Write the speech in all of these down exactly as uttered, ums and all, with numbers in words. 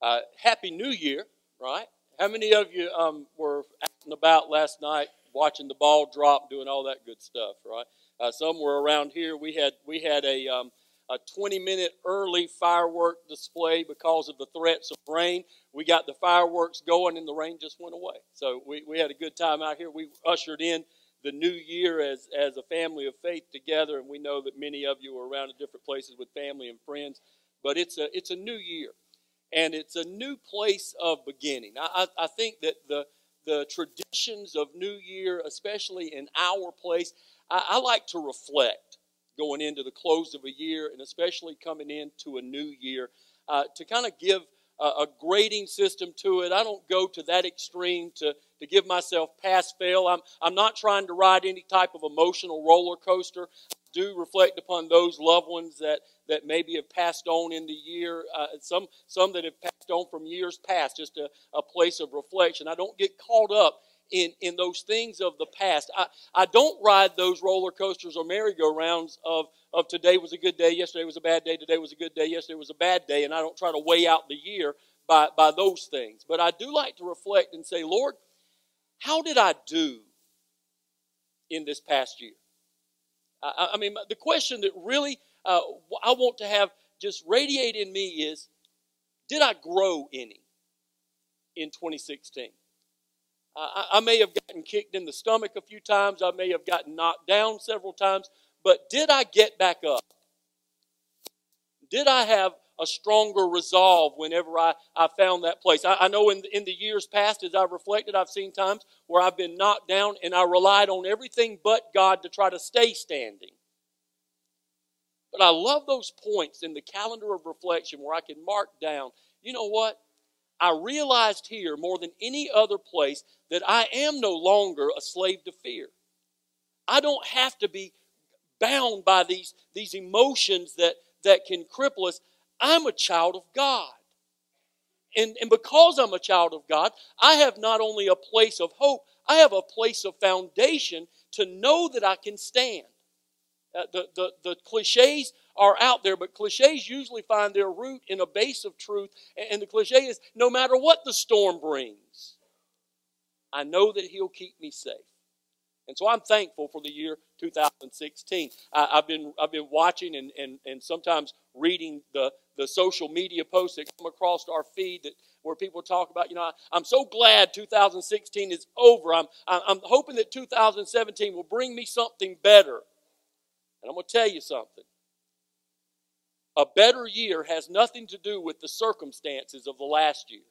Uh, Happy New Year, right? How many of you um, were out and about last night watching the ball drop, doing all that good stuff, right? Uh, some were around here. We had we had a um, a twenty minute early firework display because of the threats of rain. We got the fireworks going, and the rain just went away. So we, we had a good time out here. We ushered in the new year as as a family of faith together, and we know that many of you are around at different places with family and friends. But it's a it's a new year. And it's a new place of beginning. I, I, I think that the the traditions of New Year, especially in our place, I, I like to reflect going into the close of a year, and especially coming into a new year, uh, to kind of give a, a grading system to it. I don't go to that extreme to to give myself pass fail. I'm I'm not trying to ride any type of emotional roller coaster. Do reflect upon those loved ones that, that maybe have passed on in the year, uh, some some that have passed on from years past, just a, a place of reflection. I don't get caught up in, in those things of the past. I, I don't ride those roller coasters or merry-go-rounds of, of today was a good day, yesterday was a bad day, today was a good day, yesterday was a bad day, and I don't try to weigh out the year by, by those things. But I do like to reflect and say, Lord, how did I do in this past year? I, I mean, the question that really uh, I want to have just radiate in me is, did I grow any in twenty sixteen? Uh, I, I may have gotten kicked in the stomach a few times. I may have gotten knocked down several times. But did I get back up? Did I have a stronger resolve whenever I, I found that place? I, I know in, in the years past, as I've reflected, I've seen times where I've been knocked down and I relied on everything but God to try to stay standing. But I love those points in the calendar of reflection where I can mark down, you know what? I realized here more than any other place that I am no longer a slave to fear. I don't have to be bound by these, these emotions that, that can cripple us. I'm a child of God. And, and because I'm a child of God, I have not only a place of hope, I have a place of foundation to know that I can stand. Uh, the, the, the cliches are out there, but cliches usually find their root in a base of truth. And, and the cliche is, no matter what the storm brings, I know that He'll keep me safe. And so I'm thankful for the year two thousand sixteen. I, I've been I've been watching and, and, and sometimes reading the, the social media posts that come across our feed that where people talk about, you know, I, I'm so glad two thousand sixteen is over. I'm I'm hoping that two thousand seventeen will bring me something better. And I'm going to tell you something. A better year has nothing to do with the circumstances of the last year.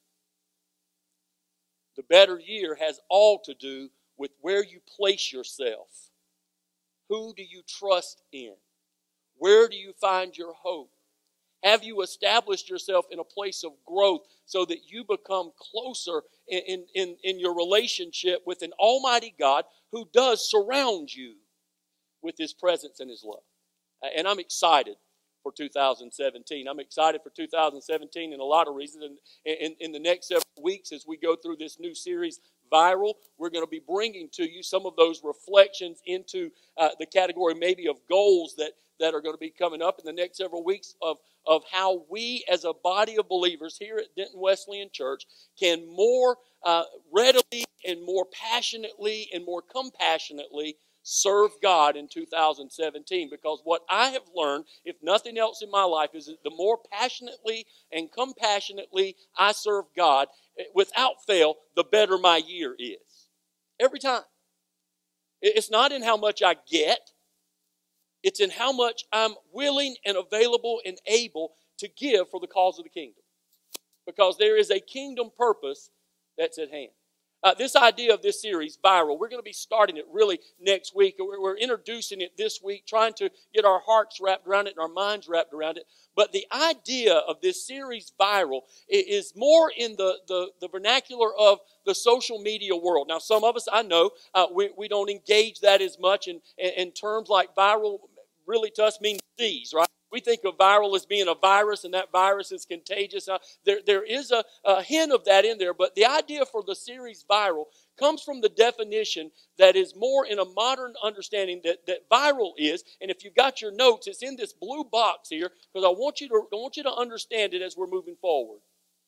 The better year has all to do with where you place yourself. Who do you trust in? Where do you find your hope? Have you established yourself in a place of growth so that you become closer in, in, in your relationship with an almighty God who does surround you with His presence and His love? And I'm excited for two thousand seventeen. I'm excited for two thousand seventeen in a lot of reasons. And in, in the next several weeks, as we go through this new series, Viral, we're going to be bringing to you some of those reflections into uh, the category maybe of goals that, that are going to be coming up in the next several weeks of, of how we as a body of believers here at Denton Wesleyan Church can more uh, readily and more passionately and more compassionately serve God in two thousand seventeen. Because what I have learned, if nothing else in my life, is that the more passionately and compassionately I serve God, without fail, the better my year is. Every time. It's not in how much I get. It's in how much I'm willing and available and able to give for the cause of the kingdom. Because there is a kingdom purpose that's at hand. Uh, this idea of this series, Viral, we're going to be starting it really next week. We're, we're introducing it this week, trying to get our hearts wrapped around it and our minds wrapped around it. But the idea of this series, Viral, is more in the, the, the vernacular of the social media world. Now, some of us, I know, uh, we, we don't engage that as much in, in, in terms like viral really to us means disease, right? We think of viral as being a virus, and that virus is contagious. Uh, there, there is a, a hint of that in there, but the idea for the series Viral comes from the definition that is more in a modern understanding that, that viral is. And if you've got your notes, it's in this blue box here, because I want you to I want you to understand it as we're moving forward.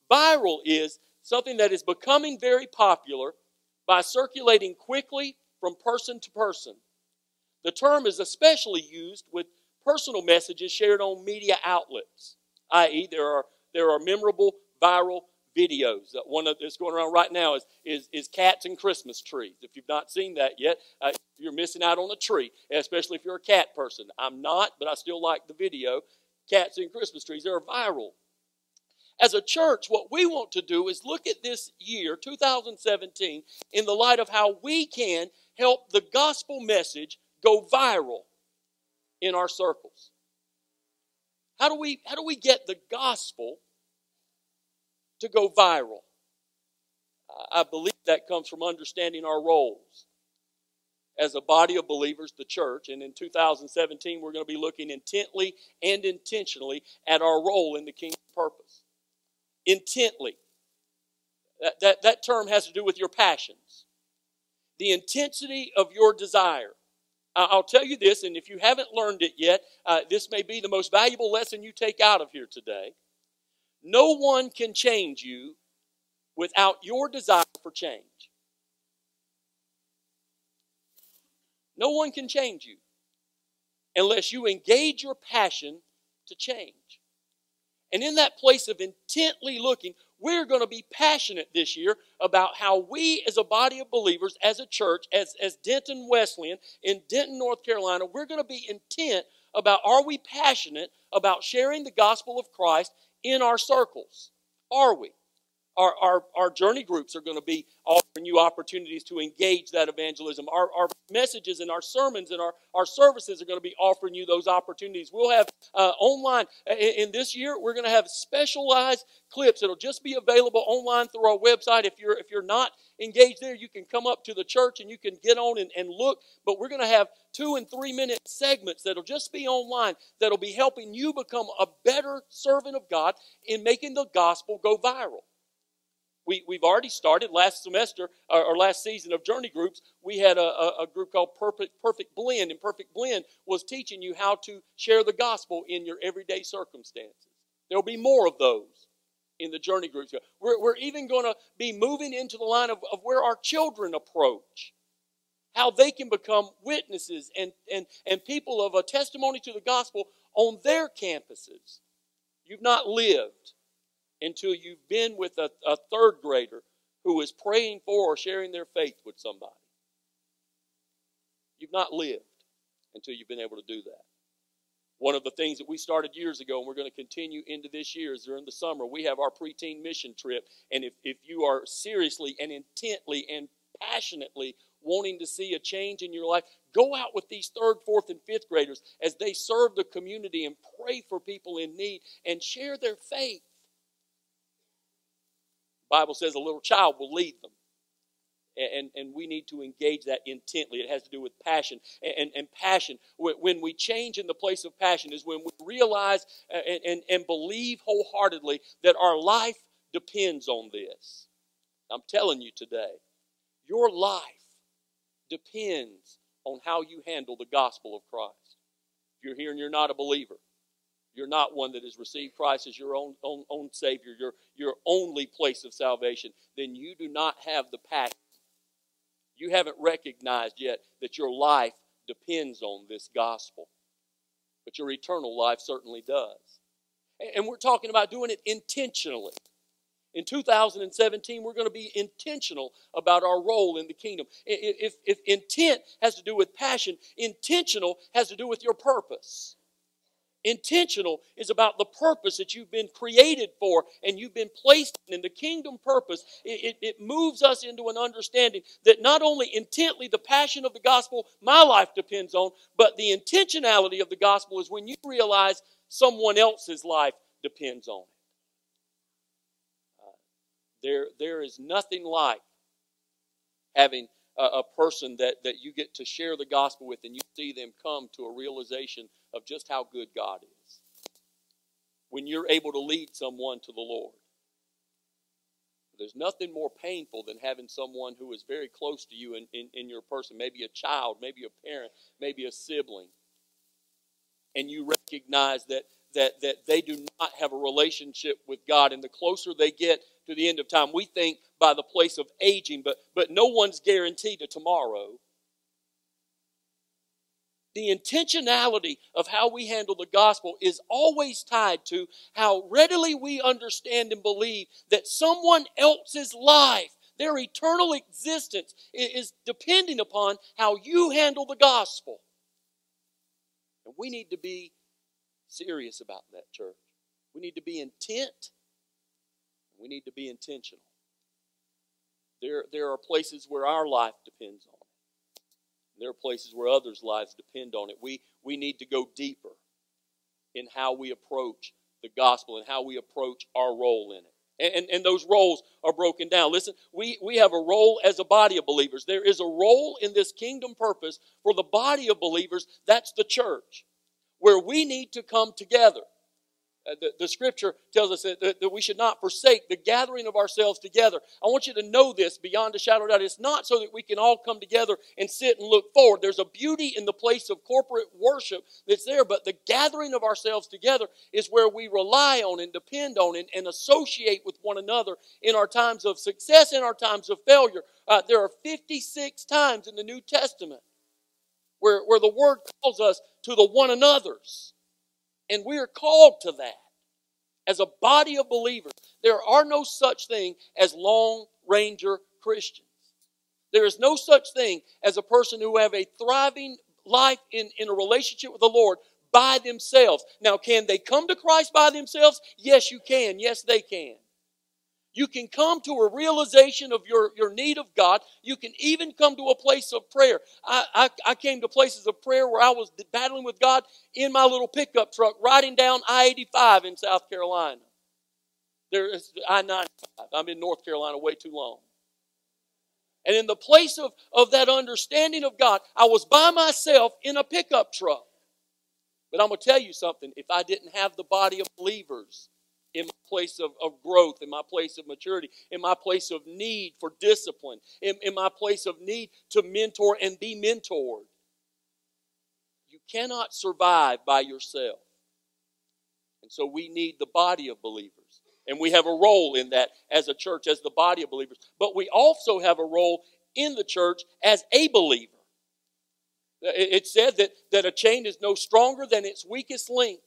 Viral is something that is becoming very popular by circulating quickly from person to person. The term is especially used with personal messages shared on media outlets, that is there are, there are memorable viral videos. Uh, one that's going around right now is, is, is cats and Christmas trees. If you've not seen that yet, uh, you're missing out on a treat, especially if you're a cat person. I'm not, but I still like the video. Cats and Christmas trees, they're viral. As a church, what we want to do is look at this year, two thousand seventeen, in the light of how we can help the gospel message go viral in our circles. How do we, how do we get the gospel to go viral? I believe that comes from understanding our roles as a body of believers, the church. And in two thousand seventeen, we're going to be looking intently and intentionally at our role in the kingdom purpose. Intently. That, that, that term has to do with your passions. The intensity of your desire. I'll tell you this, and if you haven't learned it yet, uh, this may be the most valuable lesson you take out of here today. No one can change you without your desire for change. No one can change you unless you engage your passion to change. And in that place of intently looking, we're going to be passionate this year about how we as a body of believers, as a church, as, as Denton Wesleyan in Denton, North Carolina, we're going to be intent about, are we passionate about sharing the gospel of Christ in our circles? Are we? Our, our, our journey groups are going to be offering you opportunities to engage that evangelism. Our, our messages and our sermons and our, our services are going to be offering you those opportunities. We'll have uh, online, in, in this year, we're going to have specialized clips that'll just be available online through our website. If you're, if you're not engaged there, you can come up to the church and you can get on and, and look. But we're going to have two and three minute segments that'll just be online that'll be helping you become a better servant of God in making the gospel go viral. We, we've already started last semester, or, or last season of Journey Groups. We had a, a, a group called Perfect, Perfect Blend, and Perfect Blend was teaching you how to share the gospel in your everyday circumstances. There'll be more of those in the Journey Groups. We're, we're even going to be moving into the line of, of where our children approach, how they can become witnesses and, and, and people of a testimony to the gospel on their campuses. You've not lived until you've been with a, a third grader who is praying for or sharing their faith with somebody. You've not lived until you've been able to do that. One of the things that we started years ago, and we're going to continue into this year, is during the summer, we have our preteen mission trip. And if, if you are seriously and intently and passionately wanting to see a change in your life, go out with these third, fourth, and fifth graders as they serve the community and pray for people in need and share their faith. The Bible says a little child will lead them. And, and we need to engage that intently. It has to do with passion. And, and passion, when we change in the place of passion, is when we realize and, and, and believe wholeheartedly that our life depends on this. I'm telling you today, your life depends on how you handle the gospel of Christ. If you're here and you're not a believer, you're not one that has received Christ as your own, own, own Savior, your, your only place of salvation, then you do not have the passion. You haven't recognized yet that your life depends on this gospel. But your eternal life certainly does. And we're talking about doing it intentionally. In two thousand seventeen, we're going to be intentional about our role in the kingdom. If, if intent has to do with passion, intentional has to do with your purpose. Intentional is about the purpose that you've been created for and you've been placed in. And the kingdom purpose, it, it, it moves us into an understanding that not only intently the passion of the gospel my life depends on, but the intentionality of the gospel is when you realize someone else's life depends on it. Uh, there, there is nothing like having a, a person that, that you get to share the gospel with and you see them come to a realization of just how good God is. When you're able to lead someone to the Lord. There's nothing more painful than having someone who is very close to you in, in, in your person, maybe a child, maybe a parent, maybe a sibling. And you recognize that, that, that they do not have a relationship with God. And the closer they get to the end of time, we think by the place of aging, but, but no one's guaranteed a tomorrow. The intentionality of how we handle the gospel is always tied to how readily we understand and believe that someone else's life, their eternal existence, is depending upon how you handle the gospel. And we need to be serious about that, church. We need to be intent. We need to be intentional. There, there are places where our life depends on it. There are places where others' lives depend on it. We, we need to go deeper in how we approach the gospel and how we approach our role in it. And, and, and those roles are broken down. Listen, we, we have a role as a body of believers. There is a role in this kingdom purpose for the body of believers. That's the church, where we need to come together. Uh, the, the scripture tells us that, that, that we should not forsake the gathering of ourselves together. I want you to know this beyond a shadow of doubt. It's not so that we can all come together and sit and look forward. There's a beauty in the place of corporate worship that's there, but the gathering of ourselves together is where we rely on and depend on and, and associate with one another in our times of success and our times of failure. Uh, there are fifty-six times in the New Testament where, where the Word calls us to the one another's. And we are called to that as a body of believers. There are no such thing as Lone Ranger Christians. There is no such thing as a person who have a thriving life in, in a relationship with the Lord by themselves. Now, can they come to Christ by themselves? Yes, you can. Yes, they can. You can come to a realization of your, your need of God. You can even come to a place of prayer. I, I, I came to places of prayer where I was battling with God in my little pickup truck riding down I eighty-five in South Carolina. There is I ninety-five. I'm in North Carolina way too long. And in the place of, of that understanding of God, I was by myself in a pickup truck. But I'm going to tell you something. If I didn't have the body of believers in my place of, of growth, in my place of maturity, in my place of need for discipline, in, in my place of need to mentor and be mentored, you cannot survive by yourself. And so we need the body of believers. And we have a role in that as a church, as the body of believers. But we also have a role in the church as a believer. It said that, that a chain is no stronger than its weakest link.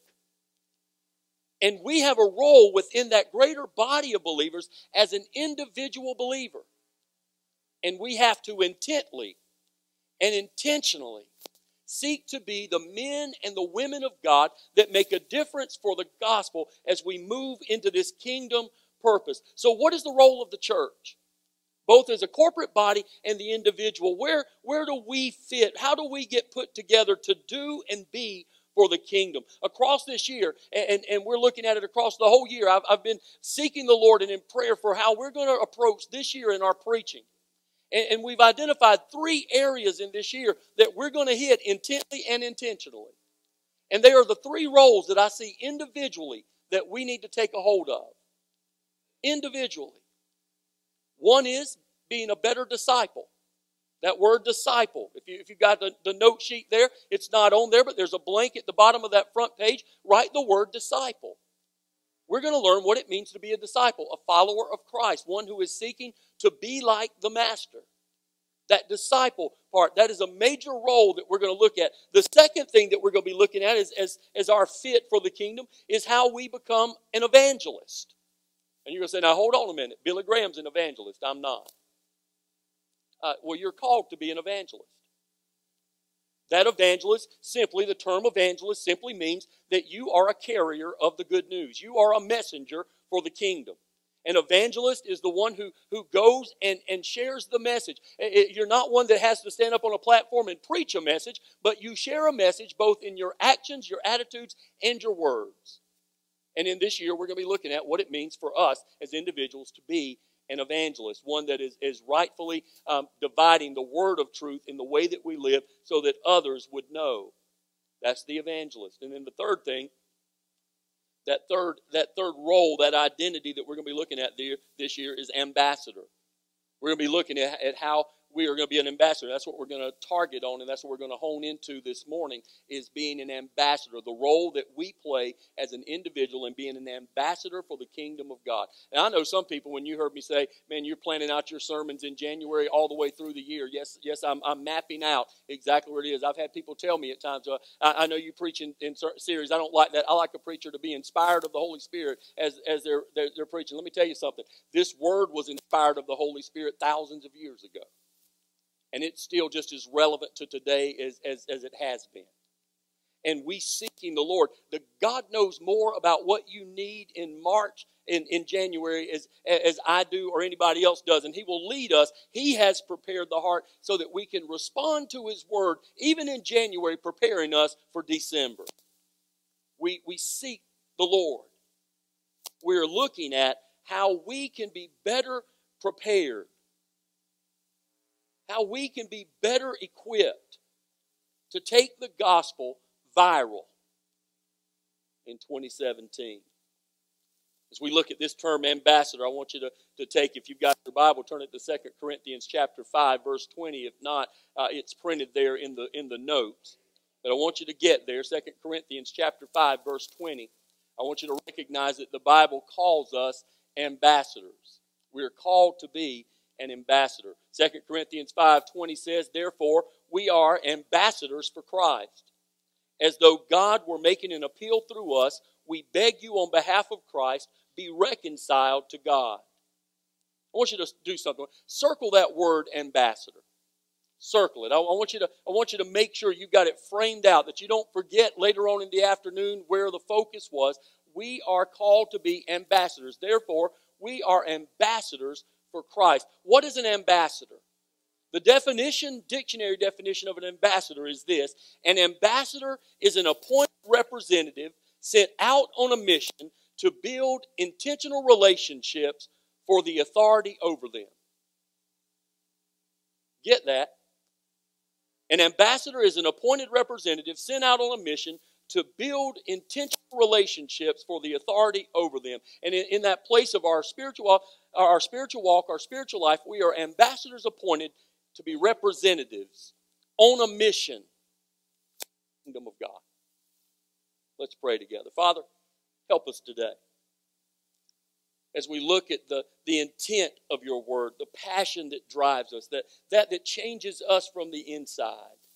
And we have a role within that greater body of believers as an individual believer. And we have to intently and intentionally seek to be the men and the women of God that make a difference for the gospel as we move into this kingdom purpose. So what is the role of the church? Both as a corporate body and the individual. Where, where do we fit? How do we get put together to do and be for the kingdom? Across this year, and, and we're looking at it across the whole year, I've, I've been seeking the Lord and in prayer for how we're going to approach this year in our preaching. And, and we've identified three areas in this year that we're going to hit intently and intentionally. And they are the three roles that I see individually that we need to take a hold of. Individually. One is being a better disciple. That word disciple, if you if you got the, the note sheet there, it's not on there, but there's a blank at the bottom of that front page. Write the word disciple. We're going to learn what it means to be a disciple, a follower of Christ, one who is seeking to be like the Master. That disciple part, that is a major role that we're going to look at. The second thing that we're going to be looking at is, as, as our fit for the kingdom is how we become an evangelist. And you're going to say, now hold on a minute. Billy Graham's an evangelist. I'm not. Uh, well, you're called to be an evangelist. That evangelist, simply, the term evangelist simply means that you are a carrier of the good news. You are a messenger for the kingdom. An evangelist is the one who, who goes and, and shares the message. It, it, you're not one that has to stand up on a platform and preach a message, but you share a message both in your actions, your attitudes, and your words. And in this year, we're going to be looking at what it means for us as individuals to be an evangelist, one that is, is rightfully um, dividing the word of truth in the way that we live so that others would know. That's the evangelist. And then the third thing, that third, that third role, that identity that we're going to be looking at there, this year is ambassador. We're going to be looking at, at how we are going to be an ambassador. That's what we're going to target on, and that's what we're going to hone into this morning, is being an ambassador, the role that we play as an individual in being an ambassador for the kingdom of God. And I know some people, when you heard me say, man, you're planning out your sermons in January all the way through the year. Yes, yes, I'm, I'm mapping out exactly where it is. I've had people tell me at times, uh, I, I know you preach in, in certain series. I don't like that. I like a preacher to be inspired of the Holy Spirit as, as they're, they're, they're preaching. Let me tell you something. This word was inspired of the Holy Spirit thousands of years ago. And it's still just as relevant to today as, as, as it has been. And we seeking the Lord. The God knows more about what you need in March, in, in January, as, as I do or anybody else does. And He will lead us. He has prepared the heart so that we can respond to His word, even in January, preparing us for December. We, we seek the Lord. We're looking at how we can be better prepared. How we can be better equipped to take the gospel viral in twenty seventeen. As we look at this term ambassador, I want you to, to take, if you've got your Bible, turn it to Second Corinthians chapter five, verse twenty. If not, uh, it's printed there in the in the notes. But I want you to get there, Second Corinthians chapter five, verse twenty. I want you to recognize that the Bible calls us ambassadors. We are called to be an ambassador. Second Corinthians five twenty says, therefore, we are ambassadors for Christ. As though God were making an appeal through us, we beg you on behalf of Christ, be reconciled to God. I want you to do something. Circle that word ambassador. Circle it. I want you to, I want you to make sure you've got it framed out, that you don't forget later on in the afternoon where the focus was. We are called to be ambassadors. Therefore, we are ambassadors for Christ. What is an ambassador? The definition, dictionary definition of an ambassador is this. An ambassador is an appointed representative sent out on a mission to build intentional relationships for the authority over them. Get that? An ambassador is an appointed representative sent out on a mission to build intentional relationships for the authority over them. And in, in that place of our spiritual walk, our spiritual walk, our spiritual life, we are ambassadors appointed to be representatives on a mission, kingdom of God. Let's pray together. Father, help us today. As we look at the, the intent of your word, the passion that drives us, that, that that changes us from the inside,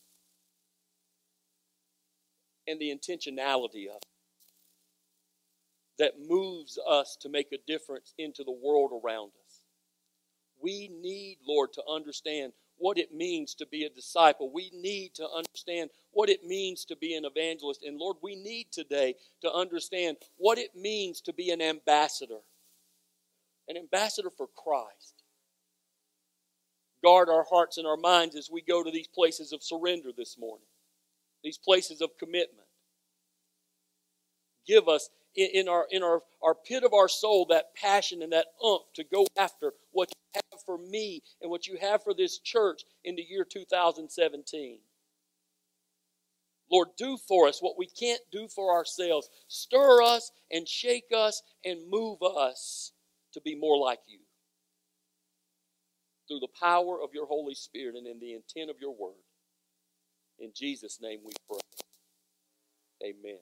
and the intentionality of it that moves us to make a difference into the world around us. We need, Lord, to understand what it means to be a disciple. We need to understand what it means to be an evangelist. And Lord, we need today to understand what it means to be an ambassador. An ambassador for Christ. Guard our hearts and our minds as we go to these places of surrender this morning. These places of commitment. Give us in, in, our, in our, our pit of our soul that passion and that oomph to go after what you have for me and what you have for this church in the year two thousand seventeen. Lord, do for us what we can't do for ourselves. Stir us and shake us and move us to be more like you. Through the power of your Holy Spirit and in the intent of your word. In Jesus' name we pray. Amen.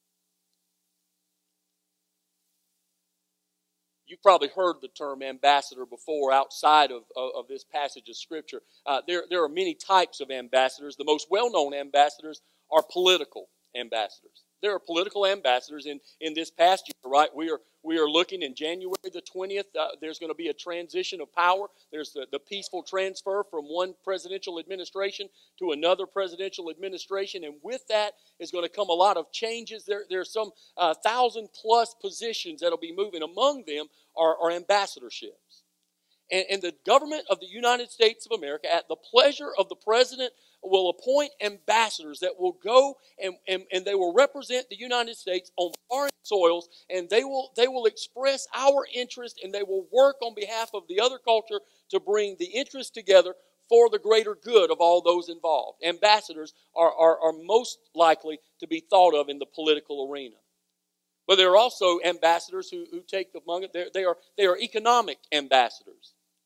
You've probably heard the term ambassador before outside of, of, of this passage of Scripture. Uh, there, there are many types of ambassadors. The most well-known ambassadors are political ambassadors. There are political ambassadors in, in this past year, right? We are we are looking in January the twentieth. Uh, there's going to be a transition of power. There's the, the peaceful transfer from one presidential administration to another presidential administration. And with that is going to come a lot of changes. There, there are some uh, thousand plus positions that will be moving. Among them are, are ambassadorships. And, and the government of the United States of America, at the pleasure of the president, will appoint ambassadors that will go and, and, and they will represent the United States on foreign soils, and they will they will express our interest, and they will work on behalf of the other culture to bring the interest together for the greater good of all those involved. Ambassadors are, are, are most likely to be thought of in the political arena. But there are also ambassadors who, who take among it, they are, they are economic ambassadors.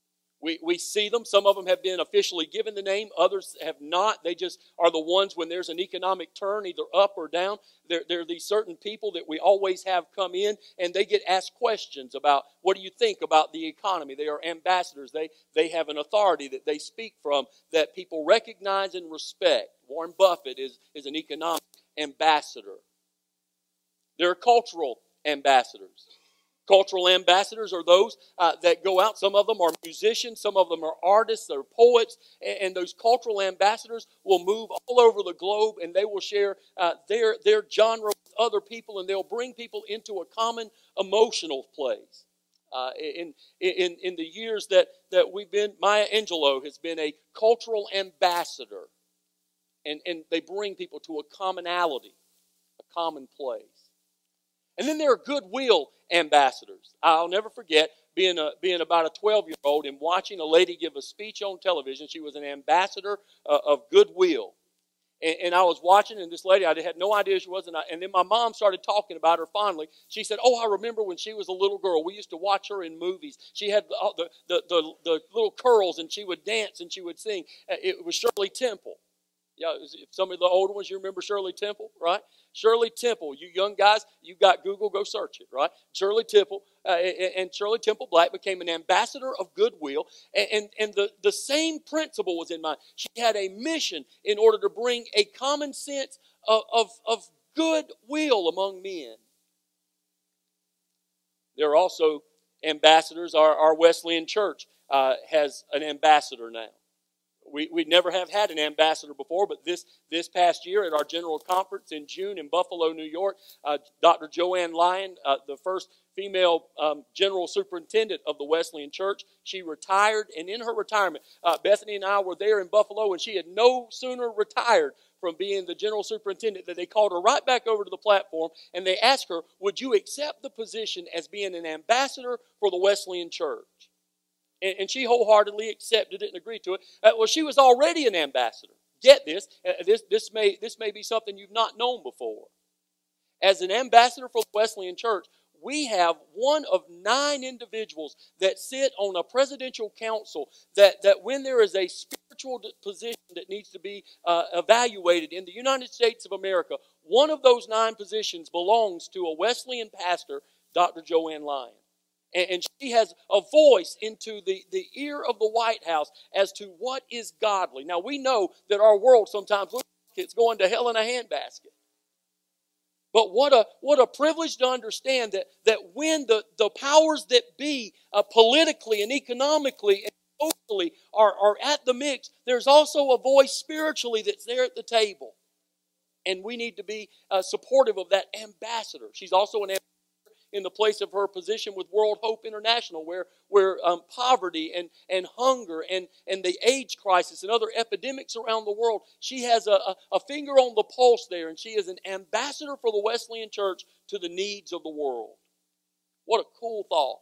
We, we see them. Some of them have been officially given the name. Others have not. They just are the ones when there's an economic turn, either up or down. There, there are these certain people that we always have come in, and they get asked questions about, what do you think about the economy? They are ambassadors. They, they have an authority that they speak from that people recognize and respect. Warren Buffett is, is an economic ambassador. There are cultural ambassadors. Cultural ambassadors are those uh, that go out. Some of them are musicians. Some of them are artists. They're poets. And, and those cultural ambassadors will move all over the globe, and they will share uh, their, their genre with other people, and they'll bring people into a common emotional place. Uh, in, in, in the years that, that we've been, Maya Angelou has been a cultural ambassador. And, and they bring people to a commonality, a common place. And then there are goodwill ambassadors. I'll never forget being a, being about a twelve-year-old and watching a lady give a speech on television. She was an ambassador uh, of goodwill. And, and I was watching, and this lady, I had no idea who she was. And, I, and then my mom started talking about her fondly. She said, oh, I remember when she was a little girl. We used to watch her in movies. She had the, the, the, the, the little curls, and she would dance, and she would sing. It was Shirley Temple. Yeah, some of the older ones, you remember Shirley Temple, right? Shirley Temple, you young guys, you got Google, go search it, right? Shirley Temple, uh, and Shirley Temple Black became an ambassador of goodwill, and, and, and the, the same principle was in mind. She had a mission in order to bring a common sense of, of, of goodwill among men. There are also ambassadors. Our, our Wesleyan Church uh, has an ambassador now. We we never have had an ambassador before, but this, this past year at our general conference in June in Buffalo, New York, uh, Doctor Joanne Lyon, uh, the first female um, general superintendent of the Wesleyan Church, she retired, and in her retirement, uh, Bethany and I were there in Buffalo, and she had no sooner retired from being the general superintendent that they called her right back over to the platform, and they asked her, would you accept the position as being an ambassador for the Wesleyan Church? And she wholeheartedly accepted it and agreed to it. Uh, well, she was already an ambassador. Get this. Uh, this, this, may, this may be something you've not known before. As an ambassador for the Wesleyan Church, we have one of nine individuals that sit on a presidential council that, that when there is a spiritual position that needs to be uh, evaluated in the United States of America, one of those nine positions belongs to a Wesleyan pastor, Doctor Joanne Lyon. And she has a voice into the, the ear of the White House as to what is godly. Now, we know that our world sometimes looks like it's going to hell in a handbasket. But what a what a privilege to understand that, that when the, the powers that be uh, politically and economically and socially are, are at the mix, there's also a voice spiritually that's there at the table. And we need to be uh, supportive of that ambassador. She's also an ambassador in the place of her position with World Hope International, where, where um, poverty and, and hunger and, and the AIDS crisis and other epidemics around the world, she has a, a, a finger on the pulse there, and she is an ambassador for the Wesleyan Church to the needs of the world. What a cool thought.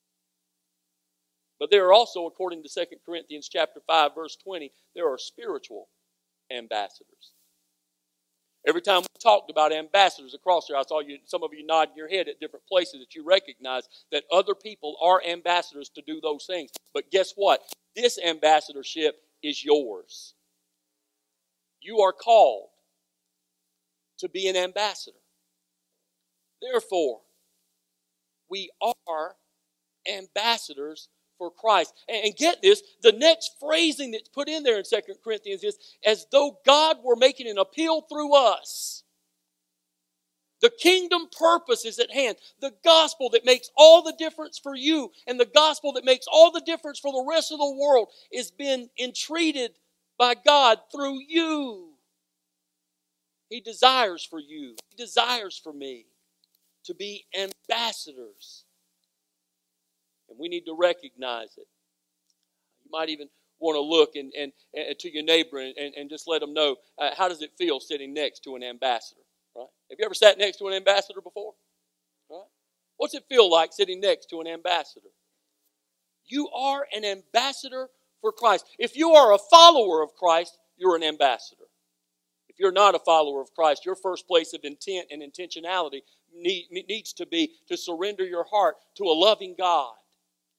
But there are also, according to Second Corinthians chapter five, verse twenty, there are spiritual ambassadors. Every time we talked about ambassadors across there, I saw you, some of you nodding your head at different places that you recognize that other people are ambassadors to do those things. But guess what? This ambassadorship is yours. You are called to be an ambassador. Therefore, we are ambassadors for Christ. And get this, the next phrasing that's put in there in Second Corinthians is, as though God were making an appeal through us. The kingdom purpose is at hand. The gospel that makes all the difference for you and the gospel that makes all the difference for the rest of the world is being entreated by God through you. He desires for you, He desires for me to be ambassadors. And we need to recognize it. You might even want to look and, and, and to your neighbor and, and, and just let them know, uh, how does it feel sitting next to an ambassador? Right? Have you ever sat next to an ambassador before? Right? What's it feel like sitting next to an ambassador? You are an ambassador for Christ. If you are a follower of Christ, you're an ambassador. If you're not a follower of Christ, your first place of intent and intentionality need, needs to be to surrender your heart to a loving God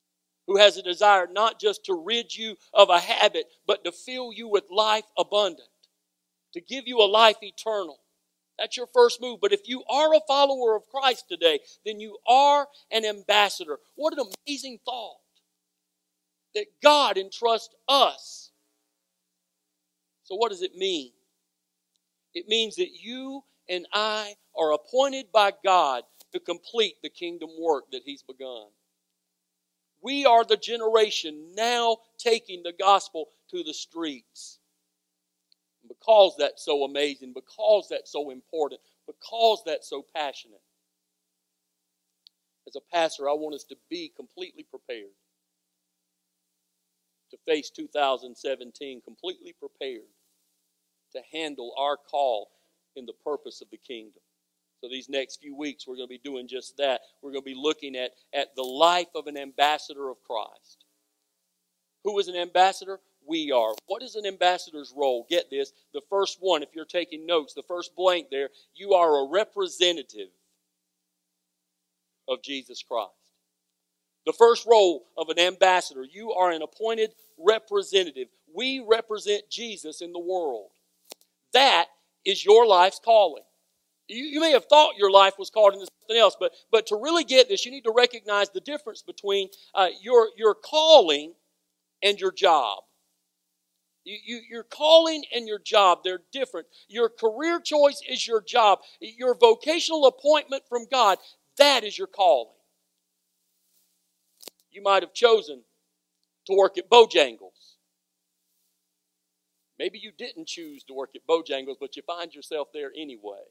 who has a desire not just to rid you of a habit, but to fill you with life abundant, to give you a life eternal. That's your first move. But if you are a follower of Christ today, then you are an ambassador. What an amazing thought that God entrusts us. So what does it mean? It means that you and I are appointed by God to complete the kingdom work that He's begun. We are the generation now taking the gospel to the streets. Because that's so amazing, because that's so important, because that's so passionate. As a pastor, I want us to be completely prepared to face two thousand seventeen, completely prepared to handle our call in the purpose of the kingdom. So these next few weeks, we're going to be doing just that. We're going to be looking at, at the life of an ambassador of Christ. Who is an ambassador? We are. What is an ambassador's role? Get this. The first one, if you're taking notes, the first blank there, you are a representative of Jesus Christ. The first role of an ambassador, you are an appointed representative. We represent Jesus in the world. That is your life's calling. You, you may have thought your life was called into something else, but, but to really get this, you need to recognize the difference between uh, your, your calling and your job. You, you, your calling and your job, they're different. Your career choice is your job. Your vocational appointment from God, that is your calling. You might have chosen to work at Bojangles. Maybe you didn't choose to work at Bojangles, but you find yourself there anyway.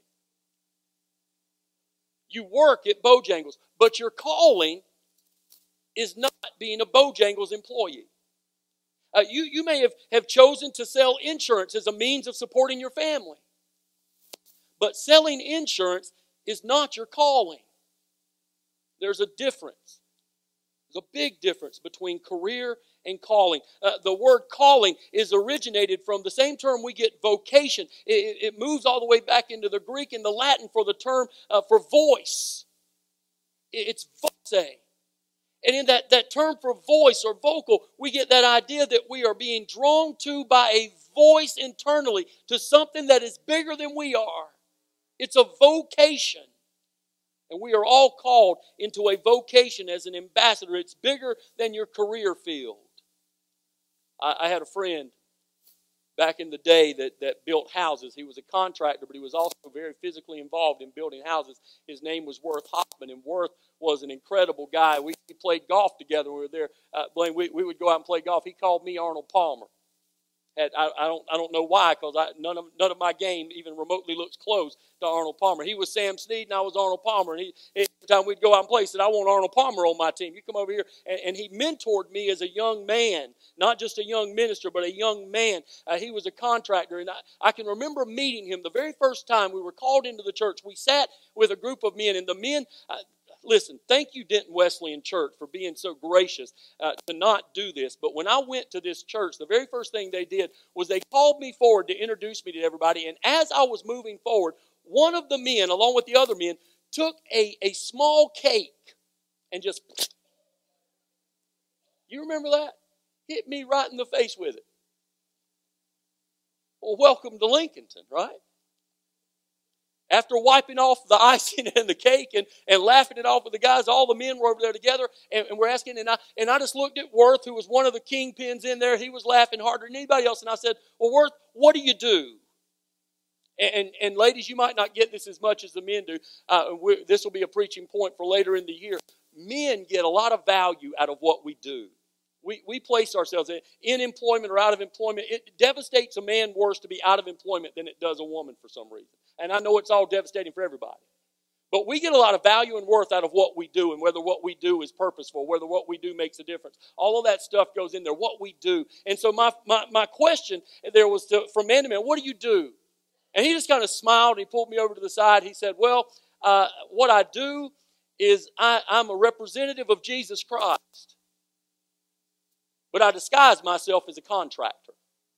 You work at Bojangles, but your calling is not being a Bojangles employee. Uh, you, you may have, have chosen to sell insurance as a means of supporting your family. But selling insurance is not your calling. There's a difference. There's a big difference between career and calling. Uh, the word calling is originated from the same term we get vocation. It, it moves all the way back into the Greek and the Latin for the term uh, for voice. It's voce. And in that, that term for voice or vocal, we get that idea that we are being drawn to by a voice internally to something that is bigger than we are. It's a vocation. And we are all called into a vocation as an ambassador. It's bigger than your career field. I, I had a friend back in the day that, that built houses. He was a contractor, but he was also very physically involved in building houses. His name was Worth Hoffman, and Worth was an incredible guy. We played golf together. We were there. Uh, Blaine, we, we would go out and play golf. He called me Arnold Palmer. Had, I, I don't I don't know why, because none of none of my game even remotely looks close to Arnold Palmer. He was Sam Snead and I was Arnold Palmer. And he, every time we'd go out and play, he said, I want Arnold Palmer on my team. You come over here. And, and he mentored me as a young man, not just a young minister, but a young man. Uh, he was a contractor. And I, I can remember meeting him the very first time we were called into the church. We sat with a group of men, and the men... Uh, Listen, thank you, Denton Wesleyan Church, for being so gracious uh, to not do this. But when I went to this church, the very first thing they did was they called me forward to introduce me to everybody. And as I was moving forward, one of the men, along with the other men, took a, a small cake and just, you remember that? Hit me right in the face with it. Well, welcome to Lincolnton, right? After wiping off the icing and the cake and, and laughing it off with the guys, all the men were over there together, and, and we're asking, and I, and I just looked at Worth, who was one of the kingpins in there. He was laughing harder than anybody else, and I said, well, Worth, what do you do? And, and, and ladies, you might not get this as much as the men do. Uh, this will be a preaching point for later in the year. Men get a lot of value out of what we do. We, we place ourselves in, in employment or out of employment. It devastates a man worse to be out of employment than it does a woman for some reason. And I know it's all devastating for everybody. But we get a lot of value and worth out of what we do, and whether what we do is purposeful, whether what we do makes a difference. All of that stuff goes in there, what we do. And so my, my, my question there was to, from man to man, what do you do? And he just kind of smiled. He pulled me over to the side. He said, well, uh, what I do is I, I'm a representative of Jesus Christ. But I disguise myself as a contractor.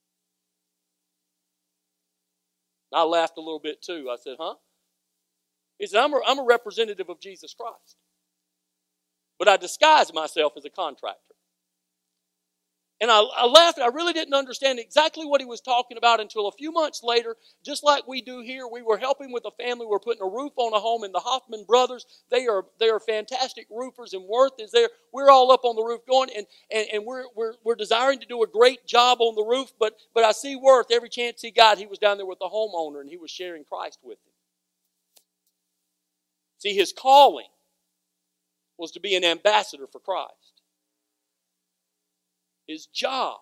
I laughed a little bit too. I said, huh? He said, I'm a, I'm a representative of Jesus Christ. But I disguise myself as a contractor. And I, I laughed. I really didn't understand exactly what he was talking about until a few months later, just like we do here. We were helping with a family. We're putting a roof on a home, and the Hoffman brothers, they are they are fantastic roofers, and Worth is there. We're all up on the roof going, and, and, and we're, we're we're desiring to do a great job on the roof, but, but I see Worth, every chance he got, he was down there with the homeowner, and he was sharing Christ with him. See, his calling was to be an ambassador for Christ. His job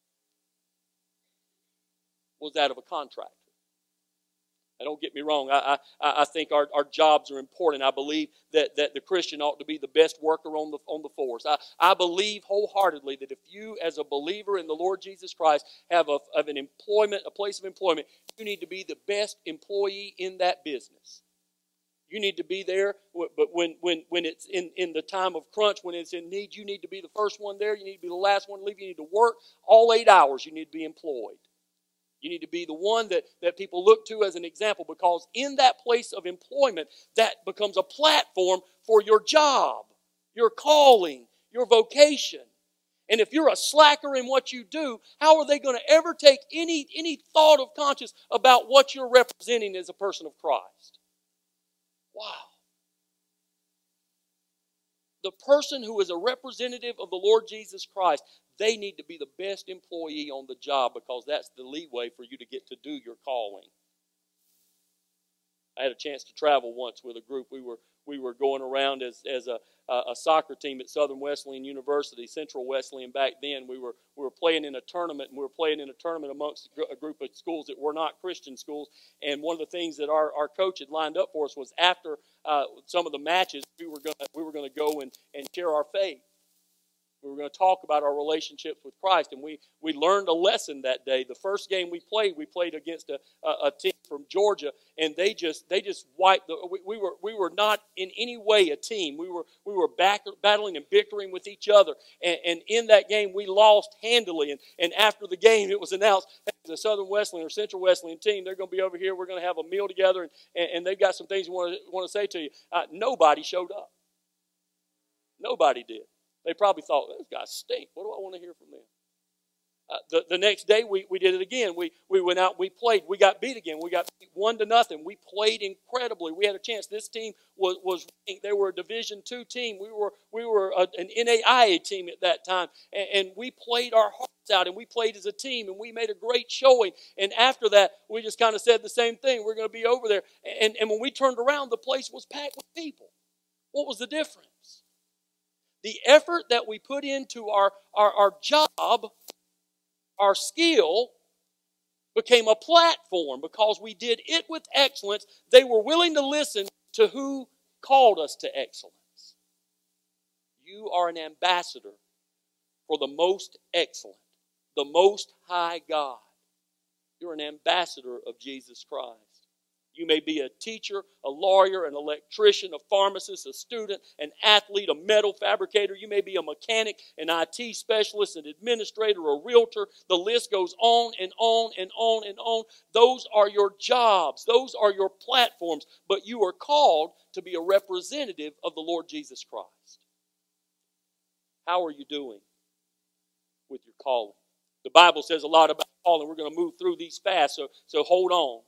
was that of a contractor. Now, don't get me wrong. I, I, I think our, our jobs are important. I believe that, that the Christian ought to be the best worker on the, on the force. I, I believe wholeheartedly that if you, as a believer in the Lord Jesus Christ, have a, of an employment, a place of employment, you need to be the best employee in that business. You need to be there, but when, when, when it's in, in the time of crunch, when it's in need, you need to be the first one there. You need to be the last one to leave. You need to work all eight hours. You need to be employed. You need to be the one that, that people look to as an example, because in that place of employment, that becomes a platform for your job, your calling, your vocation. And if you're a slacker in what you do, how are they going to ever take any, any thought of conscience about what you're representing as a person of Christ? Wow. The person who is a representative of the Lord Jesus Christ, they need to be the best employee on the job, because that's the leeway for you to get to do your calling. I had a chance to travel once with a group. We were we were going around as as a a soccer team at Southern Wesleyan University, Central Wesleyan back then. We were we were playing in a tournament, and we were playing in a tournament amongst a group of schools that were not Christian schools. And one of the things that our, our coach had lined up for us was after uh, some of the matches, we were going we were going to go and, and share our faith. We were going to talk about our relationships with Christ, and we, we learned a lesson that day. The first game we played, we played against a, a, a team from Georgia, and they just they just wiped. The, we, we were we were not in any way a team. We were we were back, battling and bickering with each other, and, and in that game we lost handily. And, and after the game, it was announced, hey, the Southern Wesleyan or Central Wesleyan team, they're going to be over here. We're going to have a meal together, and, and, and they've got some things we want to want to say to you. Uh, nobody showed up. Nobody did. They probably thought, this guy stinks. What do I want to hear from them? Uh, the, the next day, we, we did it again. We we went out, we played. We got beat again. We got beat one to nothing. We played incredibly. We had a chance. This team was, was they were a Division two team. We were we were a, an N A I A team at that time. And, and we played our hearts out, and we played as a team, and we made a great showing. And after that, we just kind of said the same thing. We're going to be over there. And, and when we turned around, the place was packed with people. What was the difference? The effort that we put into our, our, our job, our skill, became a platform because we did it with excellence. They were willing to listen to who called us to excellence. You are an ambassador for the most excellent, the most high God. You're an ambassador of Jesus Christ. You may be a teacher, a lawyer, an electrician, a pharmacist, a student, an athlete, a metal fabricator. You may be a mechanic, an I T specialist, an administrator, a realtor. The list goes on and on and on and on. Those are your jobs. Those are your platforms. But you are called to be a representative of the Lord Jesus Christ. How are you doing with your calling? The Bible says a lot about calling. We're going to move through these fast, so, so hold on.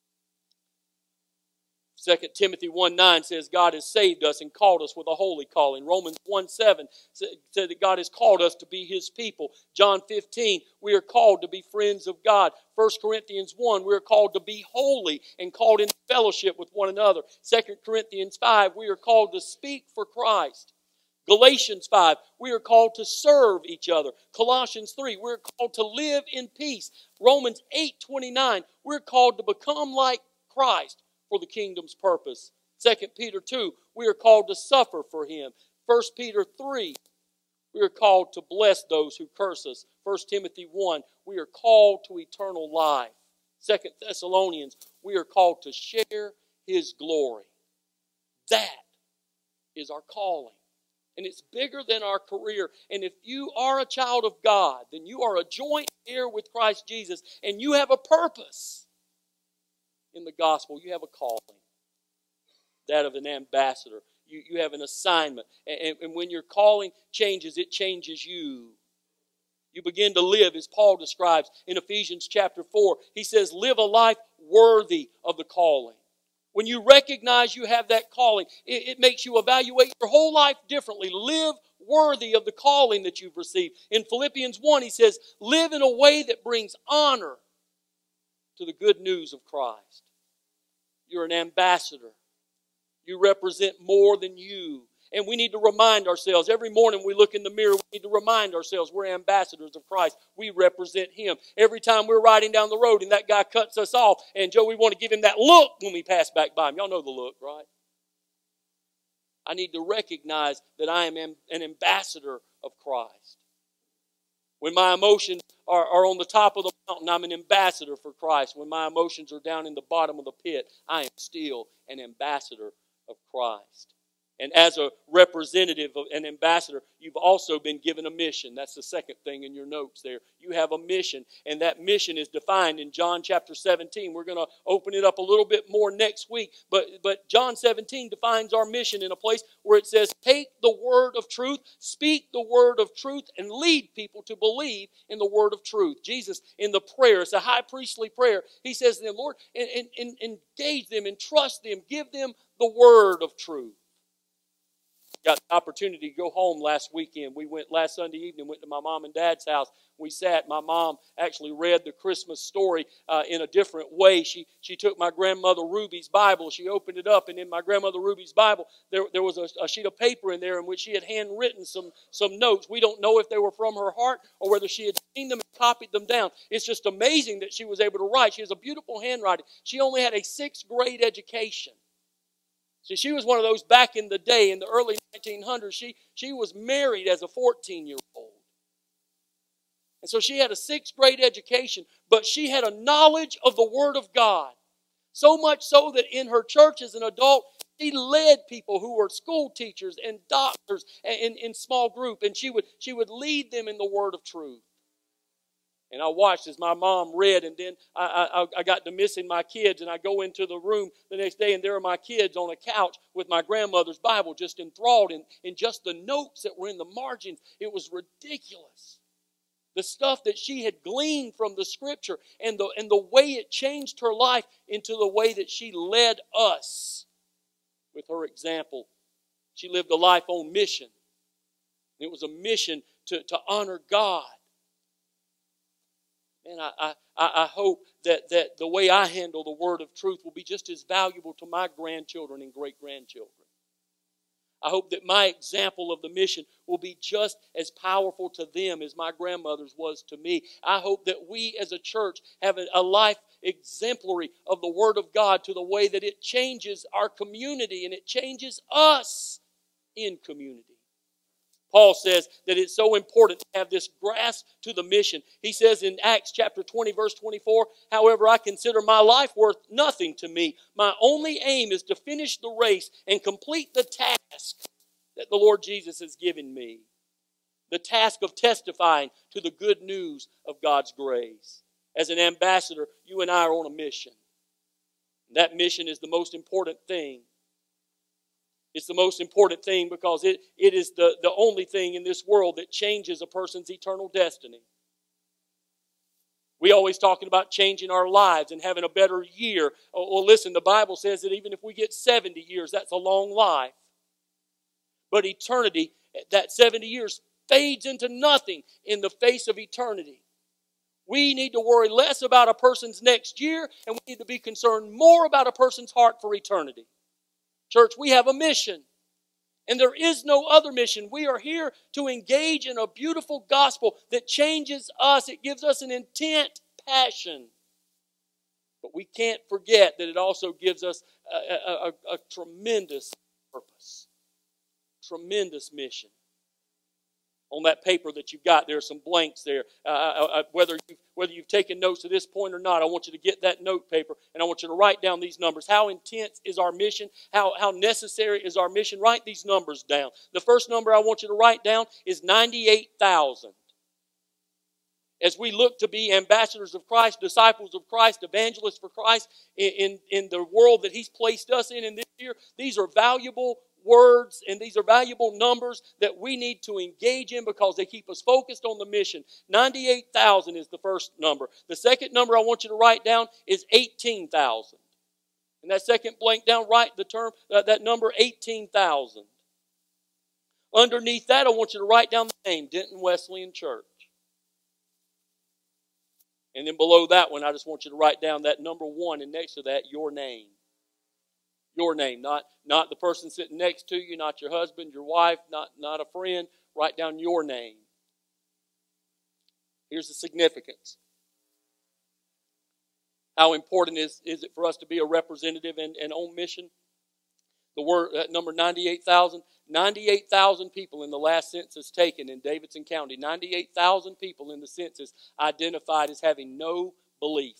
Second Timothy one nine says God has saved us and called us with a holy calling. Romans one seven said that God has called us to be His people. John fifteen, we are called to be friends of God. First Corinthians one, we are called to be holy and called in fellowship with one another. Second Corinthians five, we are called to speak for Christ. Galatians five, we are called to serve each other. Colossians three, we're called to live in peace. Romans eight twenty-nine, we're called to become like Christ for the kingdom's purpose. Second Peter two, we are called to suffer for Him. First Peter three, we are called to bless those who curse us. First Timothy one, we are called to eternal life. Second Thessalonians, we are called to share His glory. That is our calling. And it's bigger than our career. And if you are a child of God, then you are a joint heir with Christ Jesus, and you have a purpose in the gospel. You have a calling, that of an ambassador. You, you have an assignment. And, and when your calling changes, it changes you. You begin to live as Paul describes in Ephesians chapter four. He says, live a life worthy of the calling. When you recognize you have that calling, it, it makes you evaluate your whole life differently. Live worthy of the calling that you've received. In Philippians one, he says, live in a way that brings honor to the good news of Christ. You're an ambassador. You represent more than you. And we need to remind ourselves, every morning we look in the mirror, we need to remind ourselves we're ambassadors of Christ. We represent Him. Every time we're riding down the road and that guy cuts us off, and Joe, we want to give him that look when we pass back by him. Y'all know the look, right? I need to recognize that I am an ambassador of Christ. When my emotions are, are on the top of the mountain, I'm an ambassador for Christ. When my emotions are down in the bottom of the pit, I am still an ambassador of Christ. And as a representative, of an ambassador, you've also been given a mission. That's the second thing in your notes there. You have a mission, and that mission is defined in John chapter seventeen. We're going to open it up a little bit more next week, but, but John seventeen defines our mission in a place where it says, take the word of truth, speak the word of truth, and lead people to believe in the word of truth. Jesus, in the prayer, it's a high priestly prayer, He says to them, Lord, and, and, and engage them, entrust them, give them the word of truth. Got the opportunity to go home last weekend. We went last Sunday evening, went to my mom and dad's house. We sat. My mom actually read the Christmas story uh, in a different way. She she took my grandmother Ruby's Bible. She opened it up, and in my grandmother Ruby's Bible, there, there was a, a sheet of paper in there in which she had handwritten some, some notes. We don't know if they were from her heart or whether she had seen them and copied them down. It's just amazing that she was able to write. She has a beautiful handwriting. She only had a sixth grade education. See, she was one of those back in the day, in the early nineteen hundreds, she, she was married as a fourteen-year-old. And so she had a sixth grade education, but she had a knowledge of the Word of God. So much so that in her church as an adult, she led people who were school teachers and doctors in, in small group, and she would, she would lead them in the Word of truth. And I watched as my mom read, and then I, I, I got to missing my kids, and I go into the room the next day, and there are my kids on a couch with my grandmother's Bible, just enthralled in, in just the notes that were in the margins. It was ridiculous. The stuff that she had gleaned from the Scripture, and the, and the way it changed her life into the way that she led us with her example. She lived a life on mission. It was a mission to, to honor God. And I, I, I hope that, that the way I handle the word of truth will be just as valuable to my grandchildren and great-grandchildren. I hope that my example of the mission will be just as powerful to them as my grandmother's was to me. I hope that we as a church have a, a life exemplary of the Word of God to the way that it changes our community and it changes us in community. Paul says that it's so important to have this grasp to the mission. He says in Acts chapter twenty, verse twenty-four, however, I consider my life worth nothing to me. My only aim is to finish the race and complete the task that the Lord Jesus has given me. The task of testifying to the good news of God's grace. As an ambassador, you and I are on a mission. That mission is the most important thing. It's the most important thing because it, it is the, the only thing in this world that changes a person's eternal destiny. We always talking about changing our lives and having a better year. Well, listen, the Bible says that even if we get seventy years, that's a long life. But eternity, that seventy years fades into nothing in the face of eternity. We need to worry less about a person's next year, and we need to be concerned more about a person's heart for eternity. Church, we have a mission, and there is no other mission. We are here to engage in a beautiful gospel that changes us. It gives us an intent, passion. But we can't forget that it also gives us a, a, a, a tremendous purpose, tremendous mission. On that paper that you've got, there are some blanks there. Uh, uh, whether, you, whether you've taken notes to this point or not, I want you to get that note paper and I want you to write down these numbers. How intense is our mission? How, how necessary is our mission? Write these numbers down. The first number I want you to write down is ninety-eight thousand. As we look to be ambassadors of Christ, disciples of Christ, evangelists for Christ in, in, in the world that He's placed us in in this year, these are valuable words, and these are valuable numbers that we need to engage in because they keep us focused on the mission. ninety-eight thousand is the first number. The second number I want you to write down is eighteen thousand. And that second blank down, write the term, uh, that number eighteen thousand. Underneath that, I want you to write down the name, Denton Wesleyan Church. And then below that one, I just want you to write down that number one, and next to that, your name. Your name, not, not the person sitting next to you, not your husband, your wife, not, not a friend. Write down your name. Here's the significance. How important is, is it for us to be a representative and, and on mission? The word, that number ninety-eight thousand. ninety-eight thousand people in the last census taken in Davidson County. ninety-eight thousand people in the census identified as having no belief.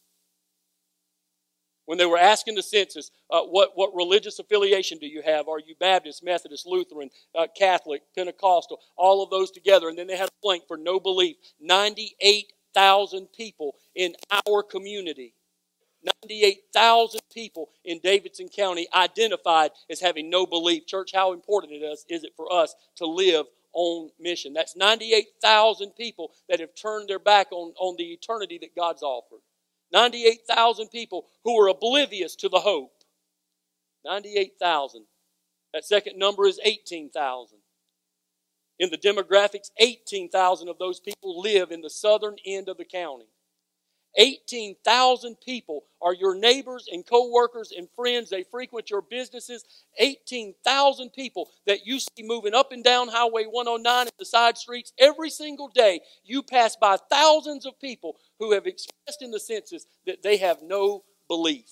When they were asking the census, uh, what, what religious affiliation do you have? Are you Baptist, Methodist, Lutheran, uh, Catholic, Pentecostal? All of those together. And then they had a blank for no belief. ninety-eight thousand people in our community. ninety-eight thousand people in Davidson County identified as having no belief. Church, how important it is, is it for us to live on mission? That's ninety-eight thousand people that have turned their back on, on the eternity that God's offered. ninety-eight thousand people who are oblivious to the hope. ninety-eight thousand. That second number is eighteen thousand. In the demographics, eighteen thousand of those people live in the southern end of the county. eighteen thousand people are your neighbors and co-workers and friends. They frequent your businesses. eighteen thousand people that you see moving up and down Highway one oh nine at the side streets. Every single day, you pass by thousands of people who have expressed in the census that they have no belief.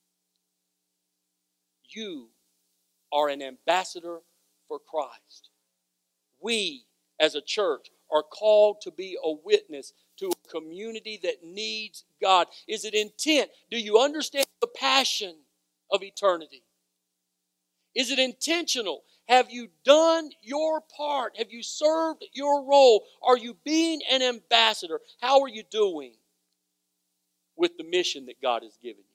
You are an ambassador for Christ. We, as a church, are called to be a witness to a community that needs God. Is it intent? Do you understand the passion of eternity? Is it intentional? Have you done your part? Have you served your role? Are you being an ambassador? How are you doing with the mission that God has given you?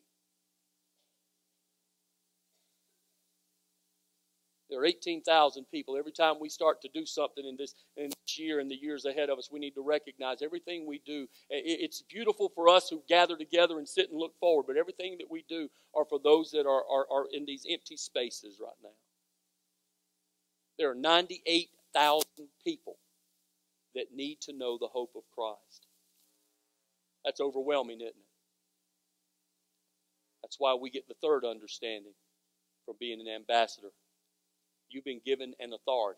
There are eighteen thousand people. Every time we start to do something in this, in this year and the years ahead of us, we need to recognize everything we do. It's beautiful for us who gather together and sit and look forward, but everything that we do are for those that are, are, are in these empty spaces right now. There are ninety-eight thousand people that need to know the hope of Christ. That's overwhelming, isn't it? That's why we get the third understanding from being an ambassador. You've been given an authority.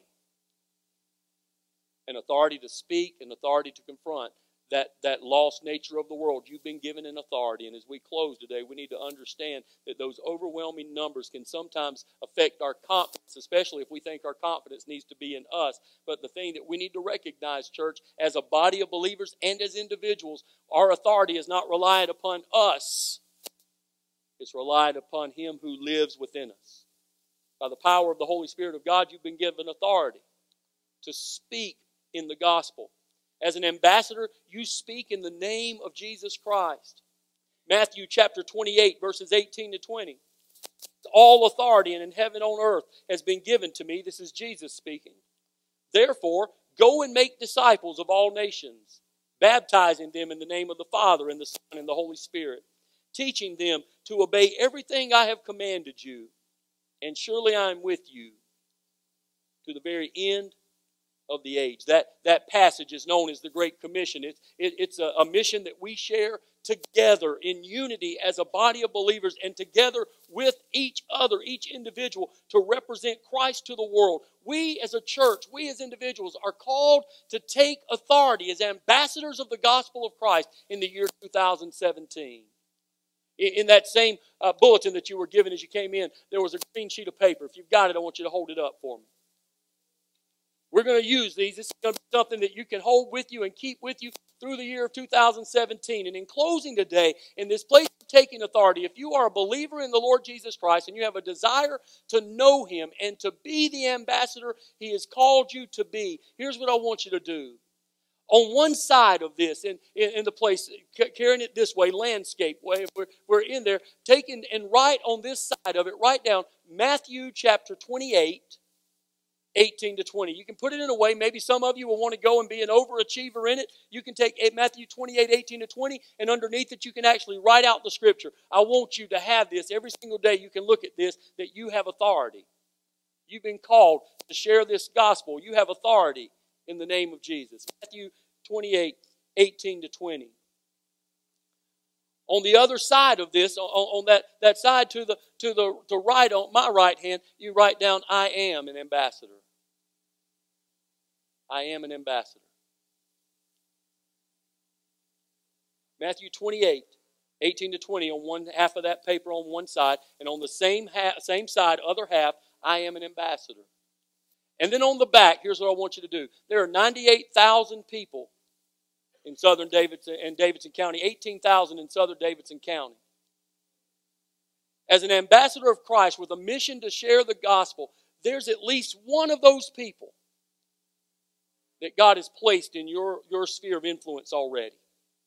An authority to speak, an authority to confront that, that lost nature of the world. You've been given an authority. And as we close today, we need to understand that those overwhelming numbers can sometimes affect our confidence, especially if we think our confidence needs to be in us. But the thing that we need to recognize, church, as a body of believers and as individuals, our authority is not reliant upon us. It's reliant upon Him who lives within us. By the power of the Holy Spirit of God, you've been given authority to speak in the gospel. As an ambassador, you speak in the name of Jesus Christ. Matthew chapter twenty-eight, verses eighteen to twenty. All authority in heaven and on earth has been given to me. This is Jesus speaking. Therefore, go and make disciples of all nations, baptizing them in the name of the Father and the Son and the Holy Spirit, teaching them to obey everything I have commanded you. And surely I am with you to the very end of the age. That, that passage is known as the Great Commission. It's, it, it's a, a mission that we share together in unity as a body of believers and together with each other, each individual, to represent Christ to the world. We as a church, we as individuals are called to take authority as ambassadors of the gospel of Christ in the year two thousand seventeen. In that same uh, bulletin that you were given as you came in, there was a green sheet of paper. If you've got it, I want you to hold it up for me. We're going to use these. This is going to be something that you can hold with you and keep with you through the year of two thousand seventeen. And in closing today, in this place of taking authority, if you are a believer in the Lord Jesus Christ and you have a desire to know Him and to be the ambassador He has called you to be, here's what I want you to do. On one side of this, in, in, in the place, carrying it this way, landscape way, we're, we're in there, taking and write on this side of it, write down Matthew chapter twenty-eight, eighteen to twenty. You can put it in a way, maybe some of you will want to go and be an overachiever in it. You can take Matthew twenty-eight, eighteen to twenty, and underneath it you can actually write out the scripture. I want you to have this every single day. You can look at this, that you have authority. You've been called to share this gospel. You have authority in the name of Jesus. Matthew twenty-eight, eighteen to twenty. On the other side of this, on, on that, that side to the to the to right, on my right hand, you write down, I am an ambassador. I am an ambassador. Matthew twenty-eight, eighteen to twenty, on one half of that paper on one side, and on the same half, same side, other half, I am an ambassador. And then on the back, here's what I want you to do. There are ninety-eight thousand people in southern Davidson and Davidson County, eighteen thousand in southern Davidson County. As an ambassador of Christ with a mission to share the gospel, there's at least one of those people that God has placed in your, your sphere of influence already.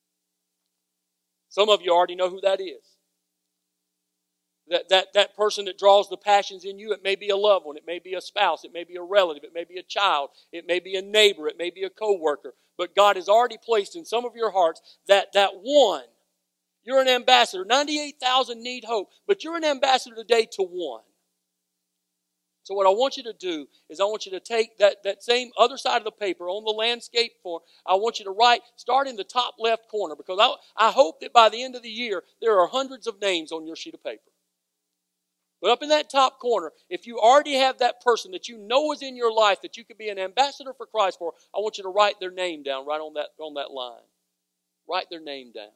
Some of you already know who that is. That, that, that person that draws the passions in you, it may be a loved one, it may be a spouse, it may be a relative, it may be a child, it may be a neighbor, it may be a co-worker. But God has already placed in some of your hearts that, that one, you're an ambassador. ninety-eight thousand need hope, but you're an ambassador today to one. So what I want you to do is I want you to take that, that same other side of the paper on the landscape form. I want you to write, start in the top left corner, because I, I hope that by the end of the year, there are hundreds of names on your sheet of paper. But up in that top corner, if you already have that person that you know is in your life that you could be an ambassador for Christ for, I want you to write their name down right on that, on that line. Write their name down.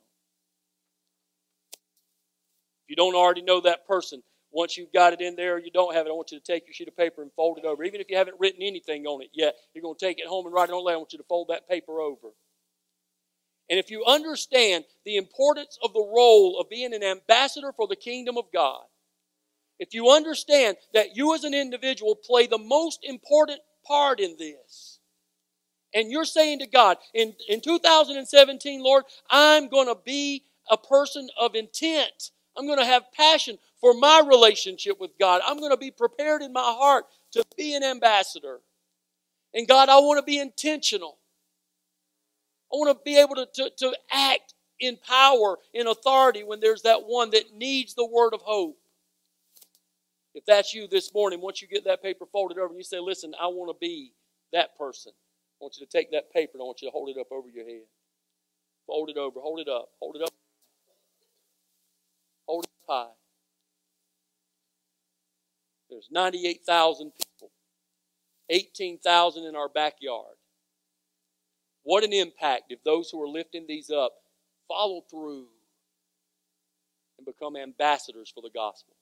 If you don't already know that person, once you've got it in there or you don't have it, I want you to take your sheet of paper and fold it over. Even if you haven't written anything on it yet, you're going to take it home and write it on there. I want you to fold that paper over. And if you understand the importance of the role of being an ambassador for the kingdom of God, if you understand that you as an individual play the most important part in this, and you're saying to God, in, in two thousand seventeen, Lord, I'm going to be a person of intent. I'm going to have passion for my relationship with God. I'm going to be prepared in my heart to be an ambassador. And God, I want to be intentional. I want to be able to, to, to act in power, in authority when there's that one that needs the word of hope. If that's you this morning, once you get that paper folded over and you say, listen, I want to be that person, I want you to take that paper and I want you to hold it up over your head. Fold it over, hold it up, hold it up. Hold it up high. There's ninety-eight thousand people, eighteen thousand in our backyard. What an impact if those who are lifting these up follow through and become ambassadors for the gospel.